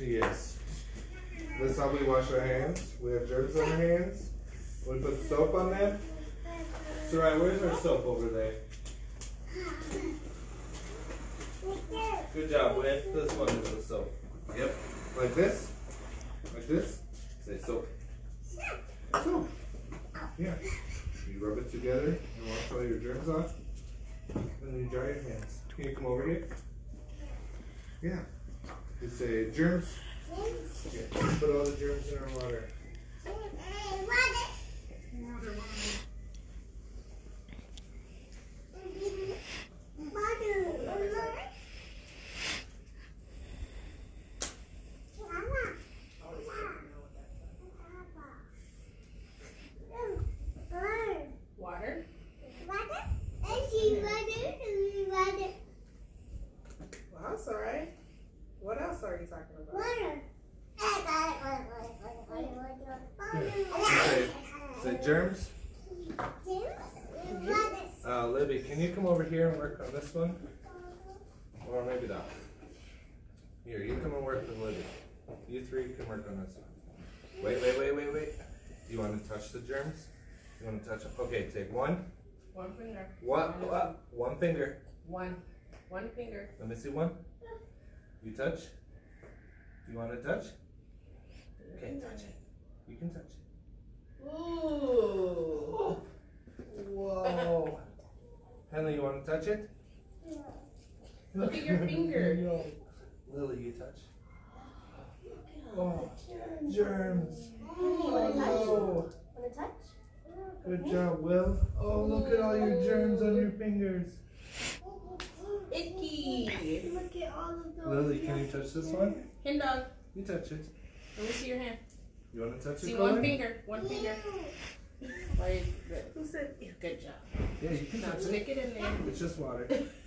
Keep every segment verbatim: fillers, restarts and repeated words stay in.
Yes. This is how we wash our hands. We have germs on our hands. We put soap on them. Sarai, where's our soap over there? Good job, with this one is the soap. Yep. Like this. Like this. Say soap. Soap. Yeah. You rub it together and wash all your germs off. And then you dry your hands. Can you come over here? Yeah. You say germs. Yeah. Put all the germs in our water. Water, water. Water. Well, that's all right. What else are you talking about? Water. Say, say germs. Uh, Libby, can you come over here and work on this one? Or maybe that. Here, you come and work with Libby. You three can work on this one. Wait, wait, wait, wait, wait. Do you want to touch the germs? You want to touch them? Okay, take one. One finger. What? What? One finger. One. One finger. Let me see one. You touch? You want to touch? Okay, touch it. You can touch it. Ooh. Whoa. Henley, you want to touch it? Yeah. Look at your finger. No. Lily, you touch? Oh, germs. Oh, no. Want to touch? Good job, Will. Oh, look at all your germs on your fingers. Icky. Look at all of those. Lily, can you touch this one? Hand dog. You touch it. Let me see your hand. You want to touch it? See, Colin? one finger. One finger. Like, good. Who said? Good job. Yeah, you can Now touch stick it. it in there. It's just water.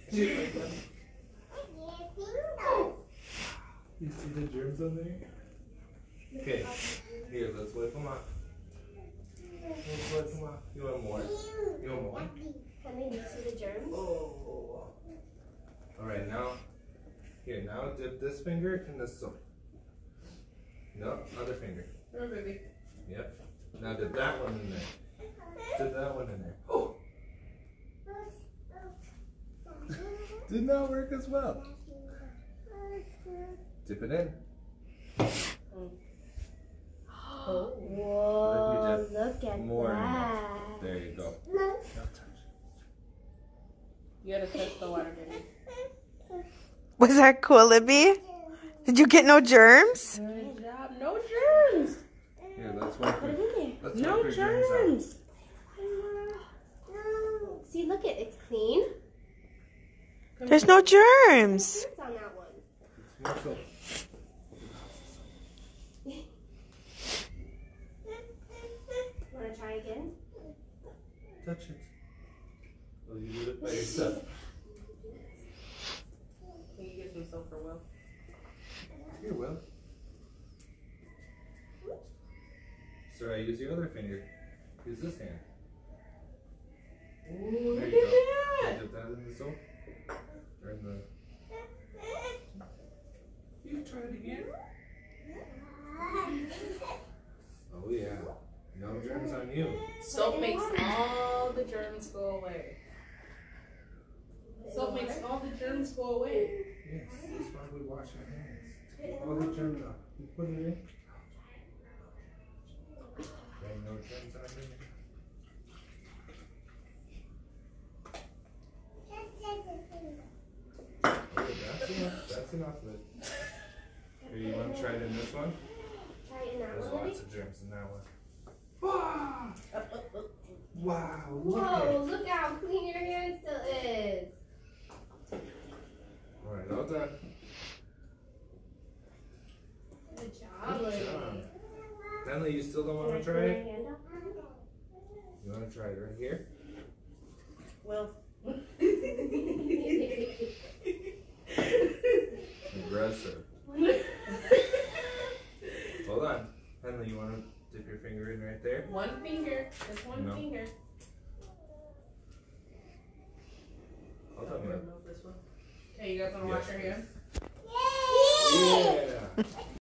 You see the germs on there? Okay, here, let's wipe them off. Let's wipe them off. You want more? You want more? Honey, do you see the germs? Oh. Alright, now, here, now dip this finger in the soap. No, other finger. Oh, baby. Yep. Now dip that one in there. Dip that one in there. Oh! Did not work as well. Dip it in. Oh, whoa, look at More that. There you go. Now touch. You gotta touch the water, baby. Was that cool, Libby? Did you get no germs? Good job. No germs. Here, let's wipe Put it your, in there. let's No wipe your germs germs. See, look at it's clean. There's no germs. It's on that one. out. More soap. Want to try again? Touch it. Oh, you do it by yourself. Can you get some soap for Will? Here, Will. Sorry, use your other finger. Use this hand. Ooh, There look you at go. that. Dip that in the soap. Or in the... You can try it again. Oh yeah. No germs on you. Soap makes all the germs go away. Soap makes all the germs go away. Yes, that's why we wash our hands. Take all the germs off. You put it in. There ain't no germs on you. Okay, that's enough. That's enough, Liz. Here, you want to try it in this one? Try it in that There's one. lots of germs in that one. Wow! Wow, look Whoa, at look how clean your hand still is. Alright, all done. Good job, Good lady. job. Bentley, you still don't want to try it? You want to try it right here? Well. Aggressive. Hold on. Henley, you want to dip your finger in right there? One finger. Just one No. finger. Hold on, man. Okay, you guys want to wash your hands? Yeah!